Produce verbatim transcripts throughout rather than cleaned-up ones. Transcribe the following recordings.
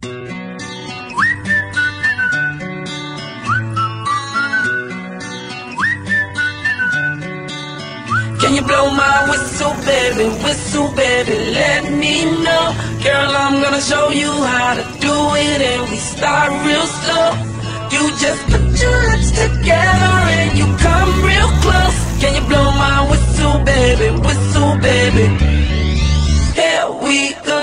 Can you blow my whistle, baby, whistle, baby, let me know. Girl, I'm gonna show you how to do it, and we start real slow. You just put your lips together and you come real close. Can you blow my whistle, baby, whistle, baby? Here we go.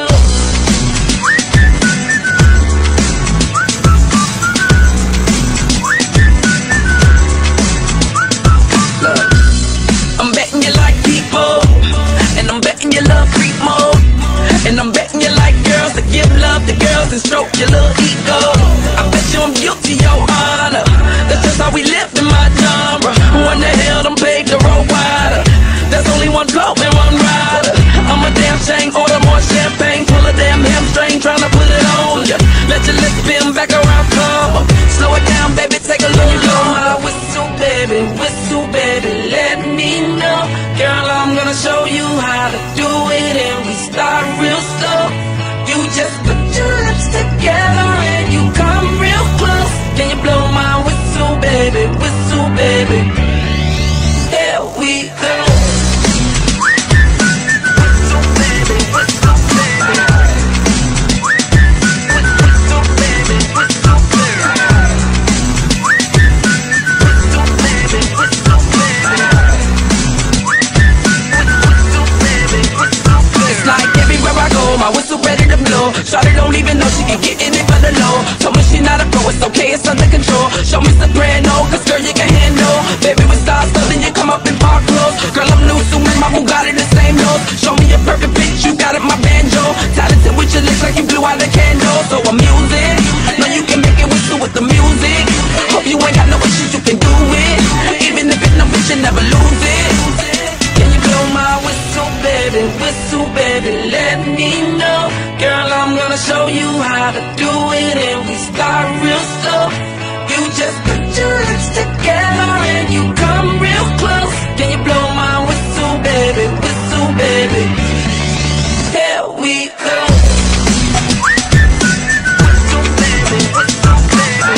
Look, I'm betting you like people, and I'm betting you love freak mode, and I'm betting you like girls that give love to girls and stroke your little ego. I bet you I'm guilty, your honor. That's just how we live in my genre. Who in the hell done paved the road wider? There's only one bloke and one rider. I'm a damn shame, order more champagne, pull a damn hamstring, tryna put it on ya. Let your lips spin back around, come on. Slow it down, baby, take a look. Blow my whistle, baby, whistle, baby, let me know. Girl, I'm gonna show you how to do it, and we start real slow. You just put your lips together and you come real close. Can you blow my whistle, baby, whistle, baby? Here we go. Whistle, baby, whistle, baby. Whistle, baby, whistle, baby. Whistle, baby, whistle, baby. Whistle, baby, whistle, baby. It's like everywhere I go, my whistle ready to blow. Shawty don't even know she can get in it for the low. Told me she not a pro, it's okay, it's under control. Show me soprano, cause girl you can handle. Baby with stars, so then you come up in park clothes. Girl I'm new, so my Bugatti the same nose. Show me a perfect pitch, you got it, my banjo. Talented with your lips like you blew out a candle. So I'm music, know you can make it whistle with the music. Hope you ain't got no issues, you can do it. Even if it's no bitch, you never lose it. Can you blow my whistle, baby, whistle, baby, let me know. Girl, I'm gonna show you how to do it, and we start real slow. You just put your lips together and you come real close. Can you blow my whistle, baby, whistle, baby? Here we go. Whistle, baby, whistle, baby.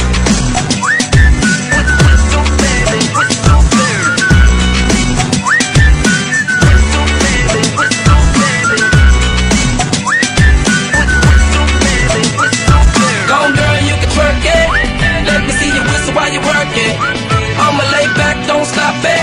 Whistle, baby, whistle, baby. Whistle, baby, whistle, baby. Whistle, baby, whistle, baby. Go on, girl, you can twerk it. Let me see you whistle while you work it. I'ma lay back, don't stop it.